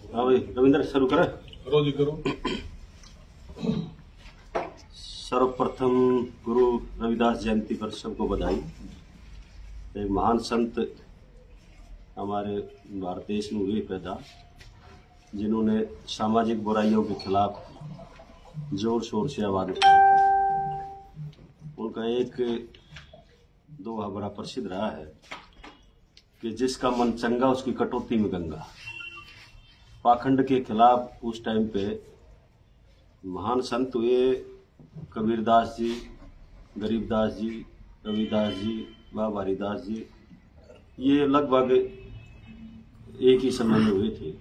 हाँ भाई रविंद्र शुरू करें। करो जी करो। सर्वप्रथम गुरु रविदास जयंती पर सबको बधाई। एक महान संत हमारे भारत देश में हुए पैदा, जिन्होंने सामाजिक बुराइयों के खिलाफ जोर शोर से आवाज उठाई। उनका एक दोहा बड़ा प्रसिद्ध रहा है कि जिसका मन चंगा उसकी कटौती में गंगा। पाखंड के खिलाफ उस टाइम पे महान संत हुए कबीरदास जी, गरीबदास जी, रविदास जी, बाबा हरिदास जी। ये लगभग एक ही समय में हुए थे।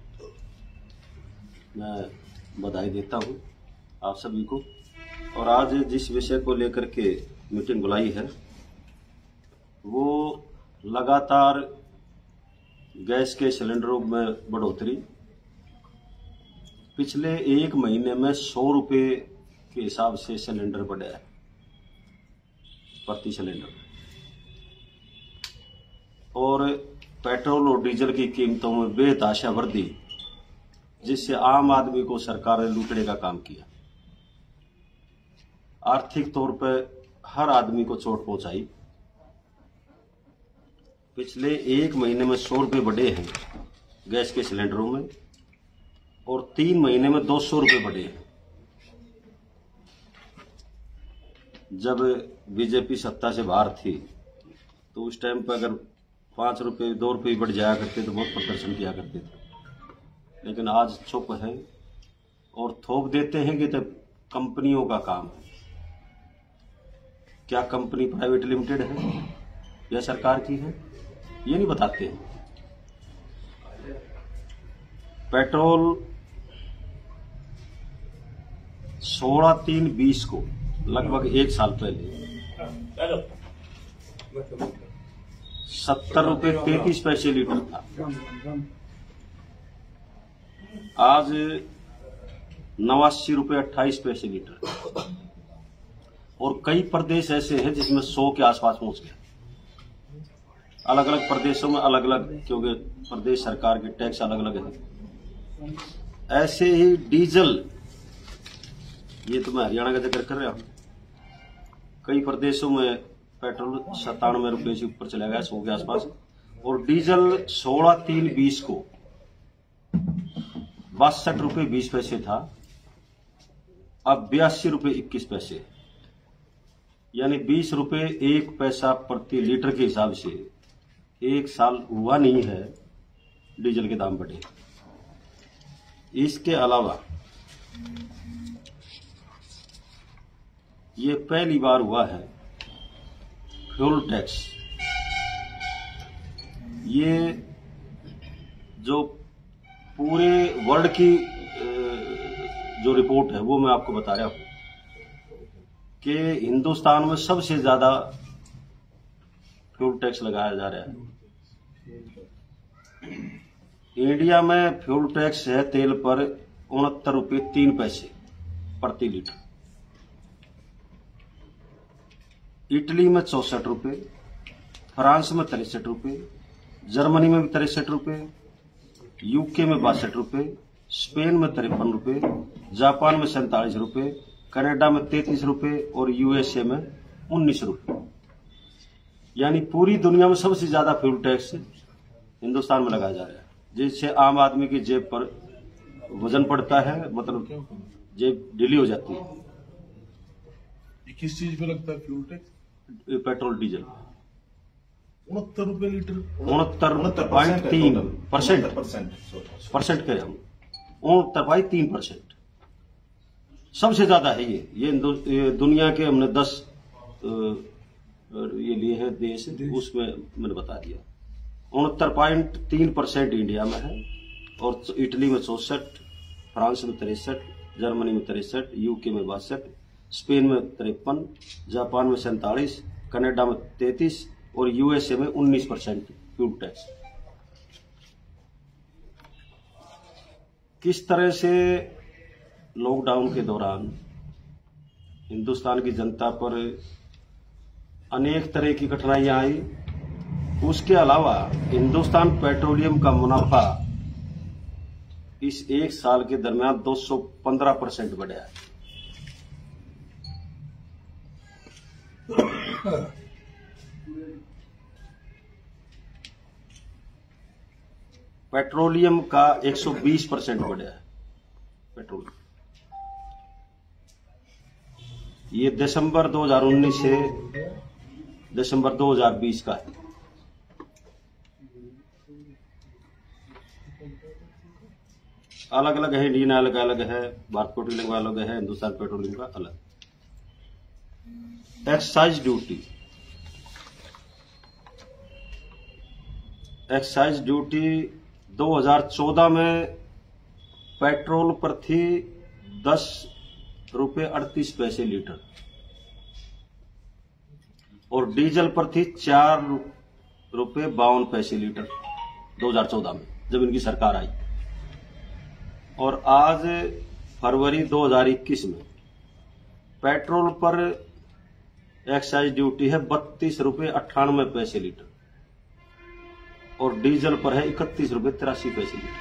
मैं बधाई देता हूँ आप सभी को। और आज जिस विषय को लेकर के मीटिंग बुलाई है वो लगातार गैस के सिलेंडरों में बढ़ोतरी। पिछले एक महीने में 100 रुपये के हिसाब से सिलेंडर बढ़ा है प्रति सिलेंडर। और पेट्रोल और डीजल की कीमतों में बेतहाशा वृद्धि, जिससे आम आदमी को सरकार ने लूटने का काम किया। आर्थिक तौर पर हर आदमी को चोट पहुंचाई। पिछले एक महीने में 100 रुपये बढ़े हैं गैस के सिलेंडरों में, और 3 महीने में 200 रुपये बढ़े हैं। जब बीजेपी सत्ता से बाहर थी तो उस टाइम पर अगर 5 रुपये 2 रुपये बढ़ जाया करते तो बहुत प्रदर्शन किया करते थे। लेकिन आज चुप है और थोप देते हैं कि तब कंपनियों का काम है। क्या कंपनी प्राइवेट लिमिटेड है या सरकार की है, ये नहीं बताते हैं। पेट्रोल 16/3/20 को लगभग एक साल पहले 70 रुपये 33 पैसे लीटर था। आज 89 रुपये 28 पैसे लीटर। और कई प्रदेश ऐसे हैं जिसमें 100 के आसपास पहुंच गए। अलग अलग प्रदेशों में अलग अलग, क्योंकि प्रदेश सरकार के टैक्स अलग अलग है। ऐसे ही डीजल, ये तो मैं हरियाणा का जिक्र कर रहा हूं, कई प्रदेशों में पेट्रोल 97 रुपये से ऊपर चला गया 100 के आसपास। और डीजल 16/3/20 को 62 रुपये 20 पैसे था, अब 82 रुपये 21 पैसे, यानी 20 रुपये 1 पैसा प्रति लीटर के हिसाब से एक साल हुआ नहीं है डीजल के दाम बढ़े। इसके अलावा ये पहली बार हुआ है फ्यूल टैक्स। ये जो पूरे वर्ल्ड की जो रिपोर्ट है वो मैं आपको बता रहा हूं कि हिंदुस्तान में सबसे ज्यादा फ्यूल टैक्स लगाया जा रहा है। इंडिया में फ्यूल टैक्स है तेल पर 69 रुपये 3 पैसे प्रति लीटर। इटली में 64 रुपये, फ्रांस में 63 रुपये, जर्मनी में भी 63 रुपये, यूके में 62 रुपये, स्पेन में 53 रुपये, जापान में 47 रुपये, कनाडा में 33 रुपये और यूएसए में 19 रुपये। यानी पूरी दुनिया में सबसे ज्यादा फ्यूल टैक्स हिंदुस्तान में लगाया जा रहा है, जिससे आम आदमी की जेब पर वजन पड़ता है, मतलब जेब ढीली हो जाती है। ये किस चीज पे लगता है फ्यूल टैक्स? पेट्रोल डीजल 69 रुपये लीटर। 69.3% कह रहा हूँ, 69.3% सबसे ज्यादा है ये दुनिया के हमने 10 ये लिए हैं देश, उसमें मैंने बता दिया। 69.3% इंडिया में है, और इटली में 64, फ्रांस में 63, जर्मनी में 63, यूके में 62, स्पेन में 53, जापान में 47, कनाडा में 33 और यूएसए में 19% फ्यूल टैक्स। किस तरह से लॉकडाउन के दौरान हिंदुस्तान की जनता पर अनेक तरह की कठिनाइयां आई, उसके अलावा हिंदुस्तान पेट्रोलियम का मुनाफा इस एक साल के दरमियान 215% बढ़ा है। पेट्रोलियम का 120% बढ़ा है। पेट्रोल ये दिसंबर 2019 से दिसंबर 2020 का है। अलग अलग है, इंडियन ऑयल का अलग है, भारत पेट्रोलियम का अलग है, हिंदुस्तान पेट्रोलियम का अलग। एक्साइज ड्यूटी, एक्साइज ड्यूटी 2014 में पेट्रोल पर थी 10 रुपये 38 पैसे लीटर और डीजल पर थी 4 रुपये 52 पैसे लीटर 2014 में, जब इनकी सरकार आई। और आज फरवरी 2021 में पेट्रोल पर एक्साइज ड्यूटी है 32 रुपये 98 पैसे लीटर और डीजल पर है 31 रुपये 83 पैसे लीटर,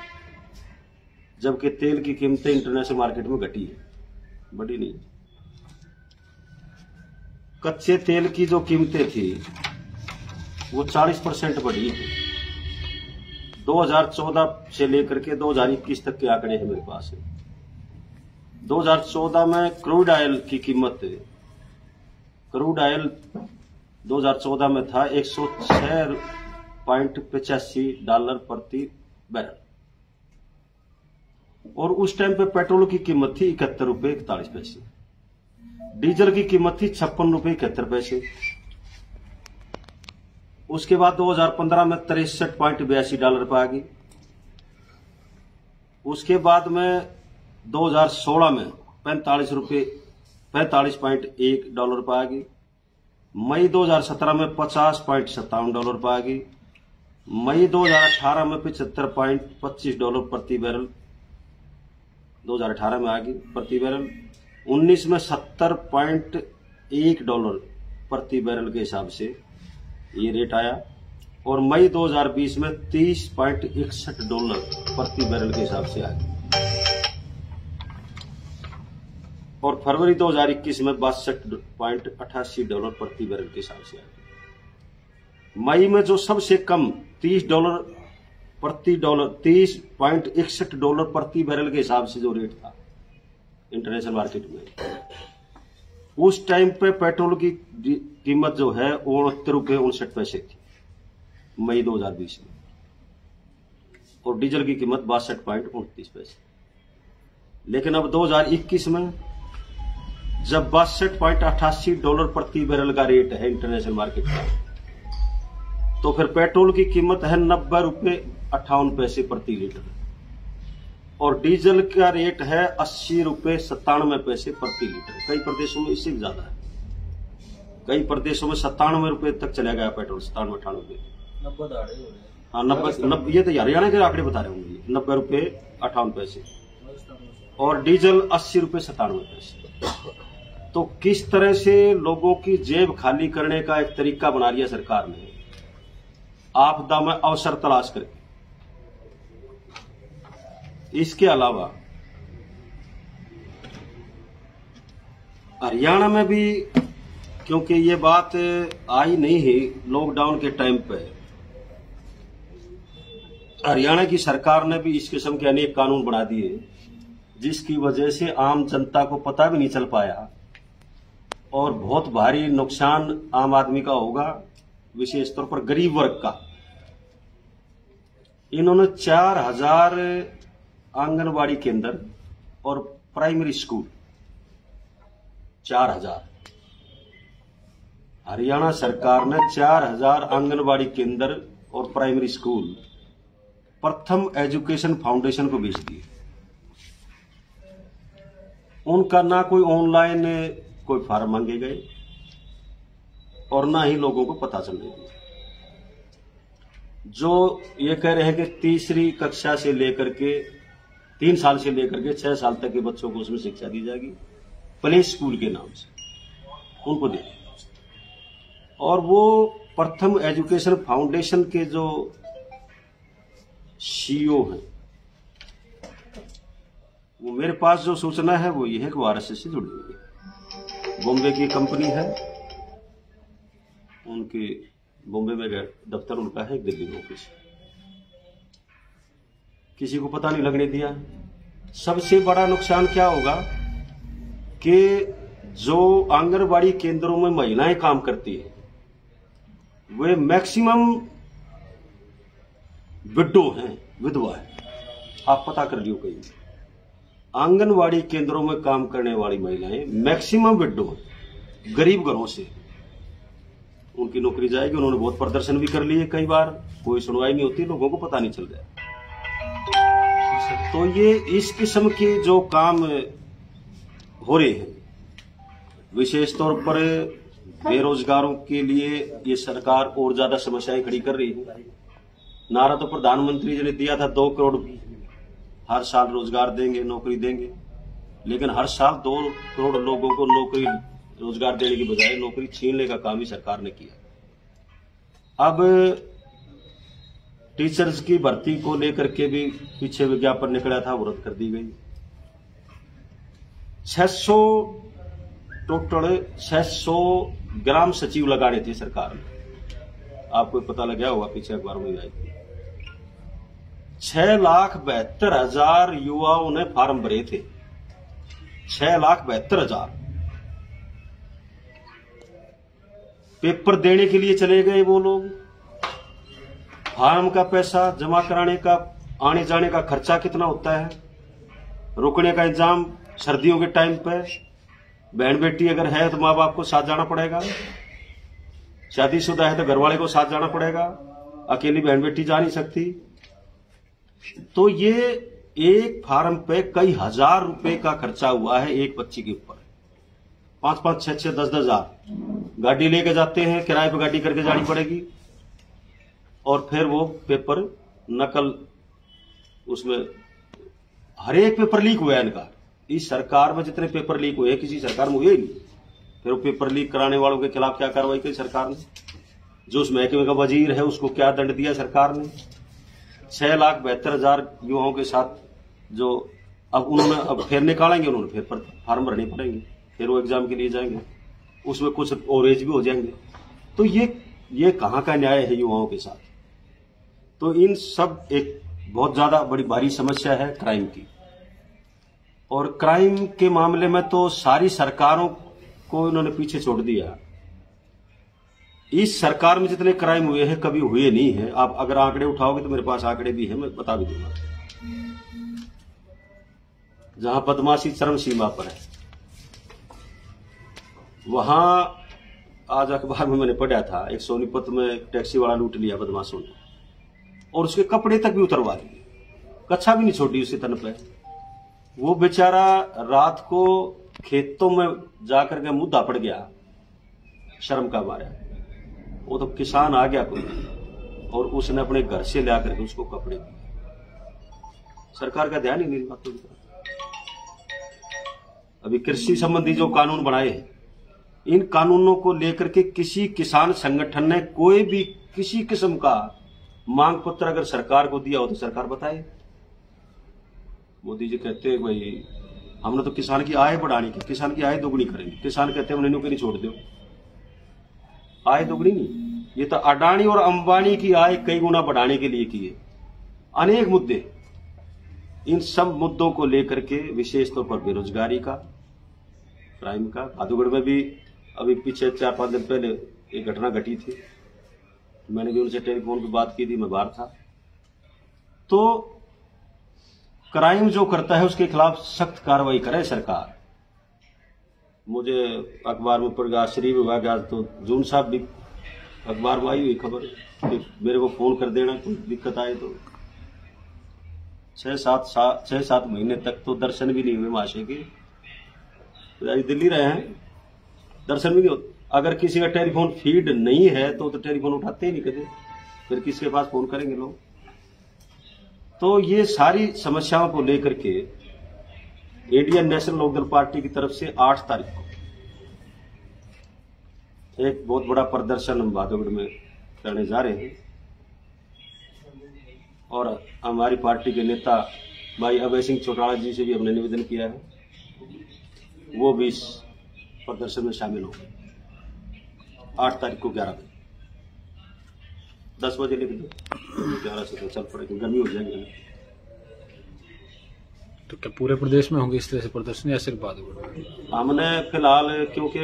जबकि तेल की कीमतें इंटरनेशनल मार्केट में घटी है, बढ़ी नहीं। कच्चे तेल की जो कीमतें थी वो 40% बढ़ी है। 2014 से लेकर के 2021 तक के आंकड़े हैं मेरे पास। 2014 में क्रूड ऑयल की कीमत, क्रूड ऑयल 2014 में था $106.85 प्रति बैरल और उस टाइम पे पेट्रोल की कीमत थी 71 रुपये 41 पैसे, डीजल की कीमत थी 56 रुपये 71 पैसे। उसके बाद 2015 में $63.82 पर आ गई। उसके बाद में 2016 में $45.1 पर आ गई। मई 2017 में $50.57 पर आ गई। मई 2018 में $75.25 प्रति बैरल 2018 में आ गई प्रति बैरल। 19 में $70.1 प्रति बैरल के हिसाब से ये रेट आया और मई 2020 में $30.61 प्रति बैरल के हिसाब से आ गया और फरवरी 2021 में $62.88 प्रति बैरल के हिसाब से आ गया। मई में जो सबसे कम $30.61 प्रति बैरल के हिसाब से जो रेट था इंटरनेशनल मार्केट में, उस टाइम पे पेट्रोल की कीमत जो है 69 रुपये 59 पैसे थी मई 2020 में और डीजल की कीमत 62.29 पैसे। लेकिन अब 2021 में जब $62.88 प्रति बैरल का रेट है इंटरनेशनल मार्केट का, तो फिर पेट्रोल की कीमत है 90 रुपये 58 पैसे प्रति लीटर और डीजल का रेट है 80 रुपये 97 पैसे प्रति लीटर। कई प्रदेशों में इससे ज्यादा है, कई प्रदेशों में 97 रुपये तक चला गया पेट्रोल, 97-98 हाँ 90 ये तो हरियाणा के आंकड़े बता रहे होंगे, 90 रुपये 58 पैसे और डीजल 80 रुपये 97 पैसे। तो किस तरह से लोगों की जेब खाली करने का एक तरीका बना लिया सरकार ने, आपदा में अवसर तलाश करके। इसके अलावा हरियाणा में भी, क्योंकि ये बात आई नहीं है लॉकडाउन के टाइम पे, हरियाणा की सरकार ने भी इस किस्म के अनेक कानून बना दिए जिसकी वजह से आम जनता को पता भी नहीं चल पाया और बहुत भारी नुकसान आम आदमी का होगा, विशेष तौर पर गरीब वर्ग का। इन्होंने 4000 आंगनबाड़ी केंद्र और प्राइमरी स्कूल 4000, हरियाणा सरकार ने 4000 आंगनबाड़ी केंद्र और primary school Pratham education foundation को भेज दिए। उनका ना कोई ऑनलाइन कोई फार्म मांगे गए और ना ही लोगों को पता चलने दिया। जो ये कह रहे हैं कि तीसरी कक्षा से लेकर के 3 साल से लेकर के 6 साल तक के बच्चों को उसमें शिक्षा दी जाएगी प्ले स्कूल के नाम से, उनको दे। और वो प्रथम एजुकेशन फाउंडेशन के जो सीईओ हैं वो मेरे पास जो सूचना है वो ये है कि वो आरएसएस से जुड़ी हुई है। बॉम्बे की कंपनी है, उनकी बॉम्बे में दफ्तर उनका है, एक दिल्ली में ऑफिस, किसी को पता नहीं लगने दिया। सबसे बड़ा नुकसान क्या होगा कि जो आंगनबाड़ी केंद्रों में महिलाएं काम करती है वे मैक्सिमम विडो हैं, विधवा है। आप पता कर लियो, कहीं आंगनबाड़ी केंद्रों में काम करने वाली महिलाएं मैक्सिमम विडो हैं, गरीब घरों से। उनकी नौकरी जाएगी। उन्होंने बहुत प्रदर्शन भी कर लिए, कई बार कोई सुनवाई नहीं होती, लोगों को पता नहीं चल रहा। तो ये इस किस्म के जो काम हो रहे हैं, विशेष तौर पर बेरोजगारों के लिए ये सरकार और ज्यादा समस्याएं खड़ी कर रही है। नारा तो प्रधानमंत्री जी ने दिया था 2 करोड़ हर साल रोजगार देंगे, नौकरी देंगे, लेकिन हर साल 2 करोड़ लोगों को नौकरी रोजगार देने की बजाय नौकरी छीनने का काम ही सरकार ने किया। अब टीचर्स की भर्ती को लेकर के भी पीछे विज्ञापन निकला था, वो रद्द कर दी गई। 600 टोटल 600 ग्राम सचिव लगाने थे सरकार ने। आपको पता लग गया होगा, पीछे अखबार में आई थी। 6,72,000 युवाओं ने फार्म भरे थे। 6,72,000 पेपर देने के लिए चले गए वो लोग। फार्म का पैसा जमा कराने का, आने जाने का खर्चा कितना होता है, रुकने का इंतजाम सर्दियों के टाइम पे। बहन बेटी अगर है तो माँ बाप को साथ जाना पड़ेगा, शादीशुदा है तो घरवाले को साथ जाना पड़ेगा, अकेली बहन बेटी जा नहीं सकती। तो ये एक फार्म पे कई हजार रुपए का खर्चा हुआ है एक बच्ची के ऊपर। 5-5, 6-6, 10-10 हजार गाड़ी लेके जाते हैं, किराए पे गाड़ी करके जानी पड़ेगी, और फिर वो पेपर नकल, उसमें हर एक पेपर लीक हुआ है इनका। इस सरकार में जितने पेपर लीक हुए हैं किसी सरकार में हुए ही नहीं। फिर वो पेपर लीक कराने वालों के खिलाफ क्या कार्रवाई की सरकार ने? जो उस महकमे का वजीर है उसको क्या दंड दिया सरकार ने? 6,72,000 युवाओं के साथ जो अब उन्होंने अब फिर निकालेंगे, उन्होंने फिर फार्म भरने पड़ेंगे, फिर वो एग्जाम के लिए जाएंगे, उसमें कुछ ओवरेज भी हो जाएंगे। तो ये कहां का न्याय है युवाओं के साथ? तो इन सब एक बहुत ज्यादा बड़ी भारी समस्या है क्राइम की। और क्राइम के मामले में तो सारी सरकारों को इन्होंने पीछे छोड़ दिया। इस सरकार में जितने क्राइम हुए हैं कभी हुए नहीं है। आप अगर आंकड़े उठाओगे तो मेरे पास आंकड़े भी हैं, मैं बता भी दूंगा। जहां बदमाशी चरम सीमा पर है, वहां आज अखबार में मैंने पढ़ा था, एक सोनीपत में एक टैक्सी वाला लूट लिया बदमाशों ने, और उसके कपड़े तक भी उतरवा लिए, कच्छा भी नहीं छोड़ी उसके तन पे। वो बेचारा रात को खेतों में जाकर के मुद्दा पड़ गया शर्म का मारा। वो तो किसान आ गया कोई, और उसने अपने घर से ला करके उसको कपड़े दिए। सरकार का ध्यान ही नहीं बातों की तरफ। अभी कृषि संबंधी जो कानून बनाए हैं, इन कानूनों को लेकर के किसी किसान संगठन ने कोई भी किसी किस्म का मांग पत्र अगर सरकार को दिया हो तो सरकार बताए। मोदी जी कहते हैं भाई हमने तो किसान की आय बढ़ाने की, किसान की आय दोगुनी करेंगे। किसान कहते हैं हमने नौकरी छोड़ दो, आय दोगुनी नहीं, ये तो अडानी और अंबानी की आय कई गुना बढ़ाने के लिए किए। अनेक मुद्दे, इन सब मुद्दों को लेकर के विशेष तौर पर बेरोजगारी का, क्राइम का। भादुगढ़ में भी अभी पीछे 4-5 दिन पहले एक घटना घटी थी, मैंने भी उनसे टेलीफोन पर बात की थी, मैं बाहर था। तो क्राइम जो करता है उसके खिलाफ सख्त कार्रवाई करे सरकार। मुझे अखबार में पड़ गया, श्री विभाग, आज तो जून साहब भी अखबार में आई हुई खबर कि मेरे को फोन कर देना कोई दिक्कत आए तो। 6-7 महीने तक तो दर्शन भी नहीं हुए महाशय के। दिल्ली रहे हैं, दर्शन भी नहीं होते। अगर किसी का टेलीफोन फीड नहीं है तो टेलीफोन उठाते ही नहीं कभी, फिर किसके पास फोन करेंगे लोग? तो ये सारी समस्याओं को लेकर के इंडियन नेशनल लोकदल पार्टी की तरफ से 8 तारीख को एक बहुत बड़ा प्रदर्शन हम भादुगढ़ में करने जा रहे हैं। और हमारी पार्टी के नेता भाई अभय सिंह चौटाला जी से भी हमने निवेदन किया है, वो भी इस प्रदर्शन में शामिल हो। 8 तारीख को 11 बजे 10 बजे लिख दो, 11 से तो चल पड़ेगी, गर्मी हो जाएगी। तो क्या पूरे प्रदेश में होंगे इस तरह से प्रदर्शन या सिर्फ बादल? हमने फिलहाल क्योंकि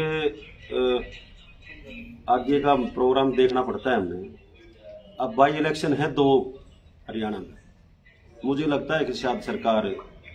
आगे का प्रोग्राम देखना पड़ता है हमें। अब बाई इलेक्शन है 2 हरियाणा में, मुझे लगता है कि शायद सरकार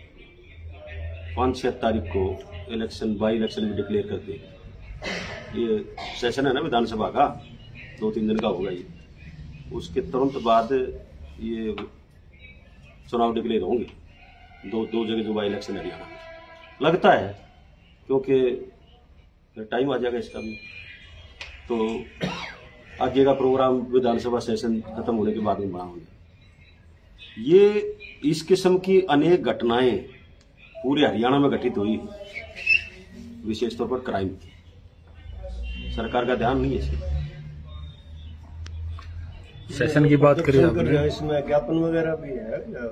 5-6 तारीख को बाई इलेक्शन भी डिक्लेयर कर देगी। ये सेशन है ना विधानसभा का, 2-3 दिन का होगा ये, उसके तुरंत बाद ये चुनाव डिक्लेयर होंगे। दो जगह जो बाई इलेक्शन हरियाणा में लगता है, क्योंकि टाइम आ जाएगा इसका भी। तो आगे का प्रोग्राम विधानसभा सेशन खत्म होने के बाद में बनाओगे। ये इस किस्म की अनेक घटनाएं पूरे हरियाणा में घटित हुई, विशेष तौर पर क्राइम की। सरकार का ध्यान नहीं है इसमें। सेशन की बात करिए आपने, इसमें ज्ञापन वगैरह भी है या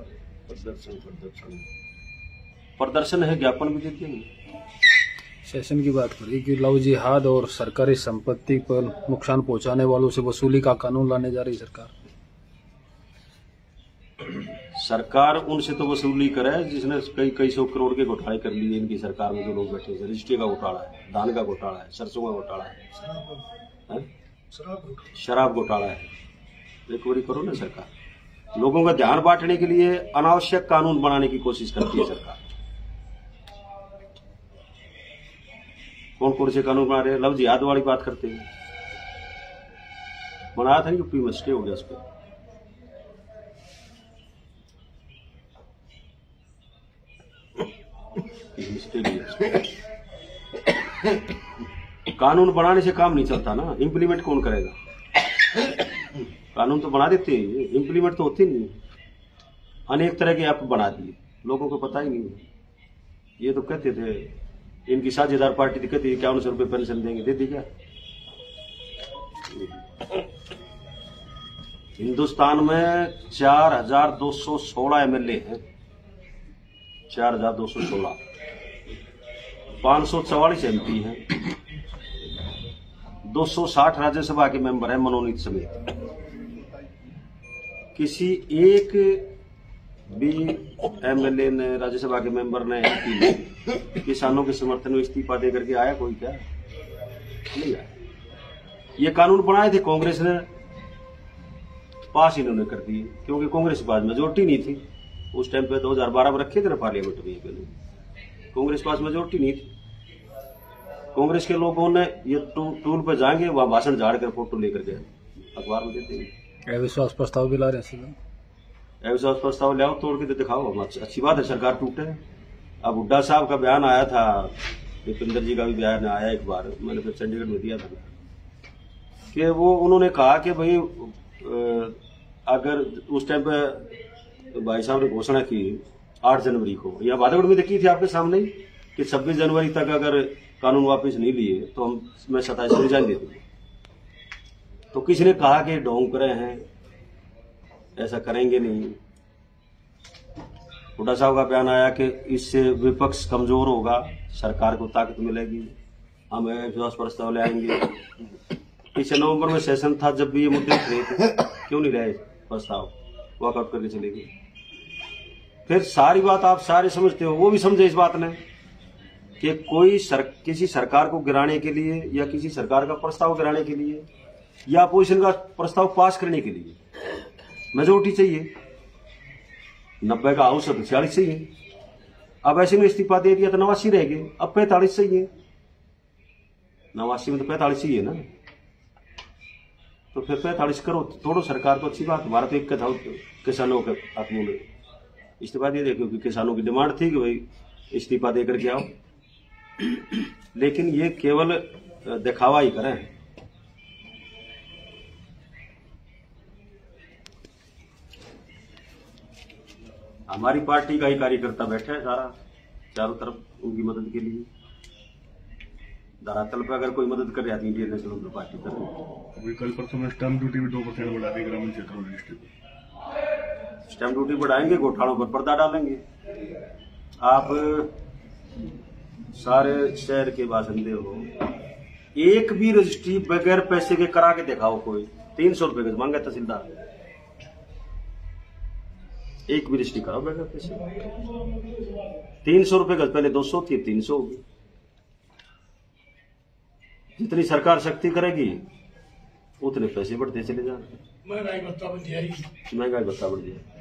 प्रदर्शन है, ज्ञापन भी देते हैं। सेशन की बात करिए कि लव जिहाद और सरकारी संपत्ति पर नुकसान पहुंचाने वालों से वसूली का कानून लाने जा रही सरकार। सरकार उनसे तो वसूली करे जिसने कई सौ करोड़ के घोटाले कर लिए। इनकी सरकार में जो लोग बैठे हैं, रजिस्ट्री का घोटाला है, धान का घोटाला है, सरसों का घोटाला है, शराब घोटाला है। रिकवरी करो ना सरकार। लोगों का ध्यान बांटने के लिए अनावश्यक कानून बनाने की कोशिश करती है सरकार। कौन से कानून बना रहे हैं? लव जिहाद वाली बात करते हैं, बनाया था यूपी में, स्टे हो गया उस पर। कानून बनाने से काम नहीं चलता ना, इम्प्लीमेंट कौन करेगा? कानून तो बना देते हैं, इम्प्लीमेंट तो होते नहीं। अनेक तरह के ऐप बना दिए, लोगों को पता ही नहीं है। ये तो कहते थे इनकी साझेदार पार्टी थी, कहती 5100 रुपये पेंशन देंगे, दे दी क्या? हिंदुस्तान में 4216 एमएलए हैं, 4216, 544 एमपी हैं, 260 राज्यसभा के मेंबर हैं मनोनीत समेत। किसी एक भी एमएलए ने, राज्यसभा के मेंबर ने, एमपी ने किसानों के समर्थन में इस्तीफा देकर के आया कोई? क्या नहीं आया। ये कानून बनाए थे कांग्रेस ने, पास इन्होंने कर दिए, क्योंकि कांग्रेस के पास मेजोरिटी नहीं थी उस टाइम पे। 2012 में रखे थे ना पार्लियामेंट में, पहले कांग्रेस के पास मेजोरिटी नहीं थी। कांग्रेस के लोगों ने ये टूल पे जाएंगे, वहां भाषण झाड़ कर फोटो लेकर गए, अखबार में देते हैं। अविश्वास प्रस्ताव भी ला रहे हैं। अविश्वास प्रस्ताव ले आओ, तोड़ के दिखाओ, अच्छी बात है, सरकार टूटे। अब हुड्डा साहब का बयान आया था, दीपेंद्र जी का भी बयान आया एक बार, मैंने फिर चंडीगढ़ में दिया था कि वो उन्होंने कहा कि भाई अगर उस टाइम पे भाई साहब ने घोषणा की 8 जनवरी को, या बादगढ़ में देखी थी आपके सामने ही, कि 26 जनवरी तक अगर कानून वापस नहीं लिए तो मैं 27 को रिजाइन दे दूंगा। तो किसी ने कहा कि ढोंग करे हैं, ऐसा करेंगे नहीं। हुड्डा साहब का बयान आया कि इससे विपक्ष कमजोर होगा, सरकार को ताकत मिलेगी, हम अविश्वास प्रस्ताव ले आएंगे। पिछले नवंबर में सेशन था, जब भी ये मुद्दे थे, क्यों नहीं रहे प्रस्ताव, वॉकआउट करके चले गए। फिर सारी बात आप सारे समझते हो, वो भी समझे इस बात ने कि किसी सरकार को गिराने के लिए, या किसी सरकार का प्रस्ताव गिराने के लिए, या अपोजिशन का प्रस्ताव पास करने के लिए मेजोरिटी चाहिए। 90 का हाउस 46 चाहिए। अब ऐसे में इस्तीफा दे दिया तो 89 रह गए, अब 45 चाहिए। 89 में तो 45 चाहिए ना, तो फिर 45 करो, तोड़ो सरकार को, अच्छी बात। हमारा तो एक था किसानों के हाथों में इस्तीफा दे दे, क्योंकि किसानों की डिमांड थी कि भाई इस्तीफा दे करके आओ। लेकिन ये केवल दिखावा ही करें। हमारी पार्टी का ही कार्यकर्ता बैठा है सारा चारों तरफ उनकी मदद के लिए। धरातल पर अगर कोई मदद कर रहा है, इंडियन नेशनल पार्टी कर रही है। कल परसों में स्टैंप ड्यूटी भी 2% बढ़ा दी ग्रामीण क्षेत्रों में। स्टैंप ड्यूटी बढ़ाएंगे, घोटालों पर पर्दा डालेंगे। आप सारे शहर के बासिंदे हो, एक भी रजिस्ट्री बगैर पैसे के करा के दिखाओ। कोई 300 रुपए गज मांगे तहसीलदार, एक भी रजिस्ट्री कराओ बगैर पैसे। 300 रुपए गज, पहले 200 थी, 300 होगी। जितनी सरकार सख्ती करेगी उतने पैसे बढ़ते चले जाएंगे। महंगाई भत्ता बढ़ दिया।